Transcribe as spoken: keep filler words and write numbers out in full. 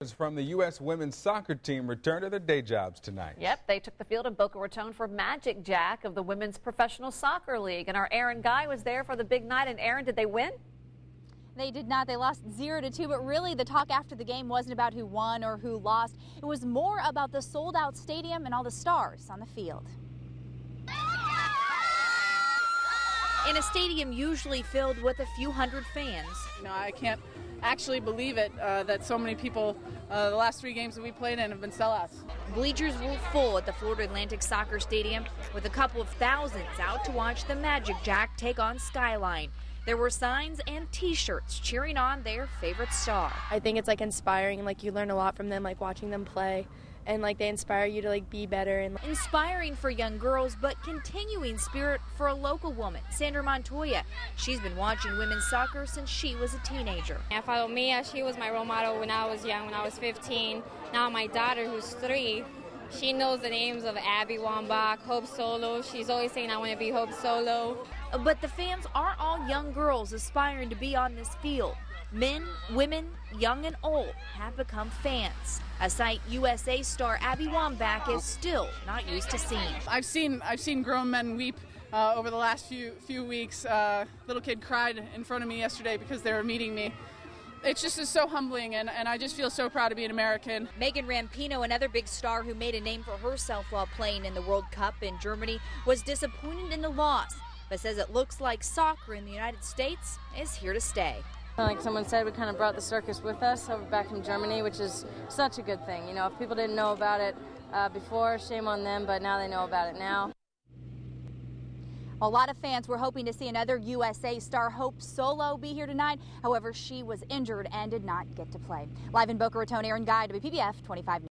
From the U S women's soccer team return to their day jobs tonight. Yep, they took the field in Boca Raton for MagicJack of the Women's Professional Soccer League. And our Aaron Guy was there for the big night. And Aaron, did they win? They did not. They lost zero to two, but really the talk after the game wasn't about who won or who lost. It was more about the sold-out stadium and all the stars on the field. In a stadium usually filled with a few hundred fans. You know, I can't actually believe it uh, that so many people, uh, the last three games that we played in have been sellouts. Bleachers were full at the Florida Atlantic Soccer Stadium with a couple of thousands out to watch the MagicJack take on Skyline. There were signs and T-shirts cheering on their favorite star. I think it's like inspiring, and like you learn a lot from them, like watching them play, and like they inspire you to like be better. And inspiring for young girls, but continuing spirit for a local woman, Sandra Montoya. She's been watching women's soccer since she was a teenager. I follow Mia. She was my role model when I was young, when I was fifteen. Now my daughter, who's three, she knows the names of Abby Wambach, Hope Solo. She's always saying, I want to be Hope Solo. But the fans aren't all young girls aspiring to be on this field. Men, women, young and old have become fans, a sight U S A star Abby Wambach is still not used to seeing. I've seen I've seen grown men weep uh, over the last few few weeks. Uh, little kid cried in front of me yesterday because they were meeting me. It's just is so humbling, and, and I just feel so proud to be an American. Megan Rampino, another big star who made a name for herself while playing in the World Cup in Germany, was disappointed in the loss, but says it looks like soccer in the United States is here to stay. Like someone said, we kind of brought the circus with us over back from Germany, which is such a good thing. You know, if people didn't know about it uh, before, shame on them, but now they know about it now. A lot of fans were hoping to see another U S A star, Hope Solo, be here tonight. However, she was injured and did not get to play. Live in Boca Raton, Aaron Guy, W P B F twenty-five.